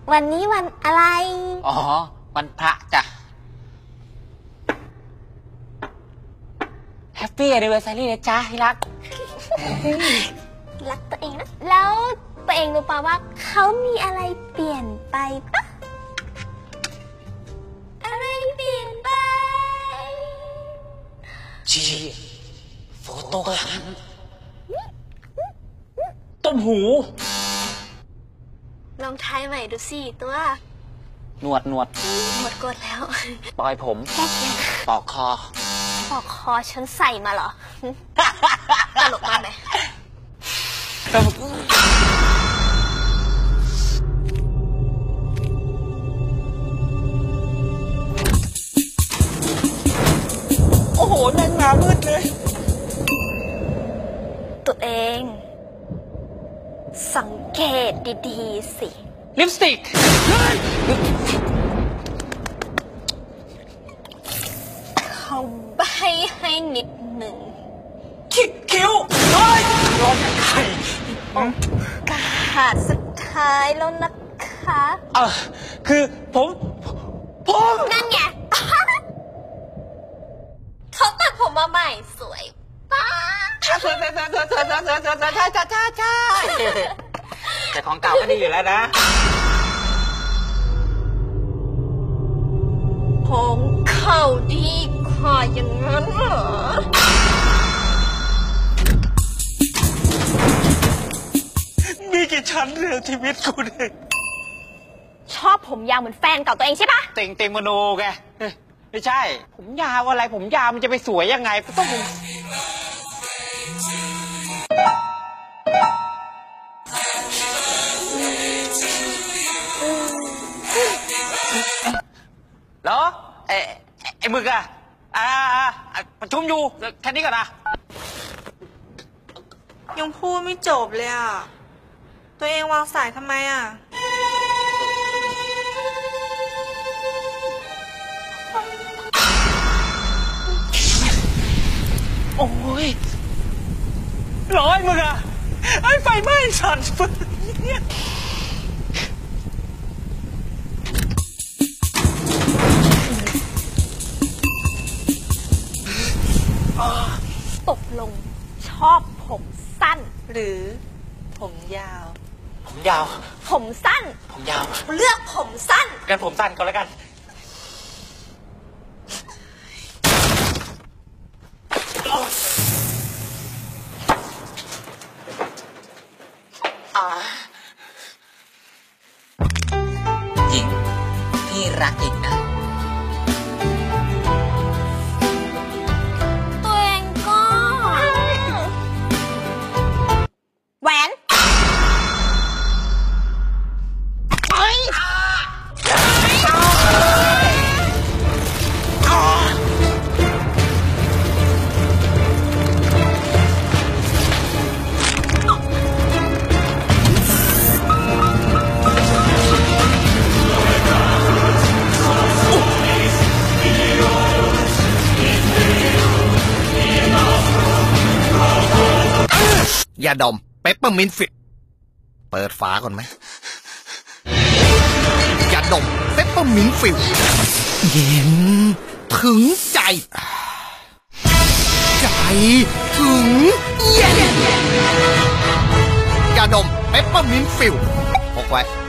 วันนี้วันอะไรอ๋อวันพระจ้ะ Happy Anniversary นะจ๊ะที่รักรักตัวเองนะแล้วตัวเองรู้ป่าว่าเขามีอะไรเปลี่ยนไปปะอะไรเปลี่ยนไปชีโฟโต้ฮันต้มหูลองทายใหม่ดูสิตัวหนวดหมดกดแล้วปลอยผมปอกคอฉันใส่มาเหรอตลกมากไหมโอ้โหนั่งหน้ามืดเลยตัวเองสังเกตดีๆสิลิปสติกเขาใบให้นิดหนึ่งคิ้วร้อนไข่กาดสุดท้ายแล้วนะคะคือผมนั่นไงเขาตัดผมมาใหม่สวยป้าใช่แต่ของเก่าก็ดีอยู่แล้วนะของเข่าดีกว่าอย่างนั้นเหรอมีกี่ชั้นเรื่องชีวิตกูเนี่ยชอบผมยาวเหมือนแฟนเก่าตัวเองใช่ปะเต็งมโนแกไม่ใช่ผมยาวอะไรผมยาวมันจะไปสวยยังไงต้องแล้วไอ้มึกประชุมอยู่แค่นี้ก่อนนะยังพูดไม่จบเลยอ่ะตัวเองวางสายทำไมอ่ะโอ้ยร้อยมึงไอ้ไฟไหม้สัตว์ตกลงชอบผมสั้นหรือผมยาวผมยาวผมสั้นผมยาวเลือกผมสั้นกันผมสั้นก็แล้วกันหญิงพี่รักหญิงนะตัวเองก็แหวนยาดมเปปเปอร์มินต์ฟิตเปิดฝาก่อนไหมยาดมเปปเปอร์มินต์ฟิตเย็นถึงใจถึงเย็นยาดมเปปเปอร์มินต์ฟิตพกไว้